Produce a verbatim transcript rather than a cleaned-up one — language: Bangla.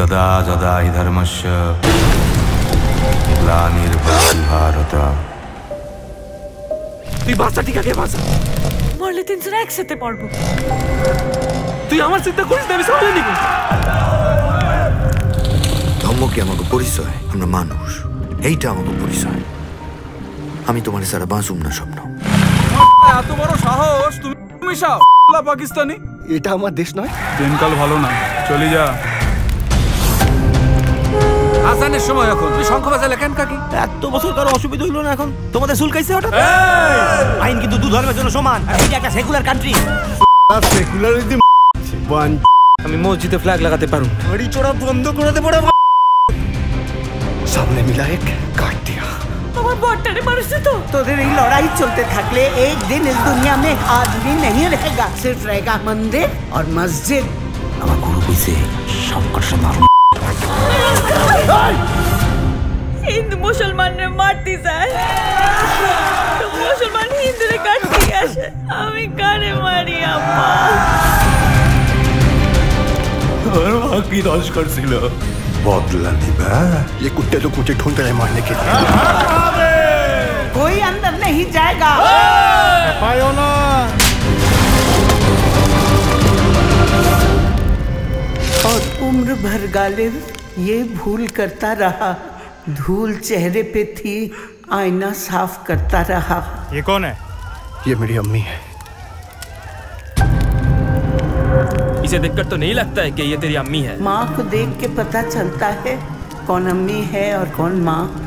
जदा जदा हि धर्मस्य ग्लानिर्भवति भारत। তুই বাচ্চা ঠিক আছে বাচ্চা মরলে তিনজন একসাথে পড়বো। তুই আমার চিন্তা করিস না, আমি সামলে নিব। ধর্ম কি আমাকে পরিচয়? আমরা মানুষ, এইটা আমাকে পরিচয়। আমি তোমার সারা বাঁচুম না স্বপ্ন। এত বড় সাহস তুমি মিশাও পাকিস্তানি? এটা আমার দেশ নয়। দিনকাল ভালো না, চলে যা। আজানের সময় এখন তুই শঙ্খ বাজালে কেন কাকি? এত বছর কারো অসুবিধা হইলো না, এখন তোমাদের সুলকাইছে হঠাৎ? আইন কিন্তু দু ধর্মের জন্য সমান, এটা একটা সেকুলার কান্ট্রি। সেকুলারিজম আমি মসজিদে ফ্ল্যাগ লাগাতে পারুম। গাড়ি চড়া বন্ধ করে দে বড়। সামনে মিলা এক কাট দিয়া। আমার বড়টারে মারছে তো। তোদের এই লড়াই চলতে থাকলে एक दिन इस दुनिया में आदमी नहीं रहेगा, सिर्फ रहेगा मंदिर और मस्जिद। আমার গুরু কইছে সব কথা মারুম। হিন্দু মুসলমানরে মারতে যায়, তো মুসলমান হিন্দুরে কাটতে আসে। আমি কারে মারি আম্মা? और वहाँ की दौश कर सिलो बदला निभा। ये कुत्ते लोग मुझे ढूंढ रहे मारने के लिए। कोई अंदर नहीं जाएगा। पायो ना। और उम्र भर गालिब ये भूल करता रहा, धूल चेहरे पे थी, आईना साफ करता रहा। ये कौन है? ये मेरी अम्मी है। इसे देखकर तो नहीं लगता है कि ये तेरी अम्मी है। माँ को देख के पता चलता है कौन अम्मी है और कौन माँ।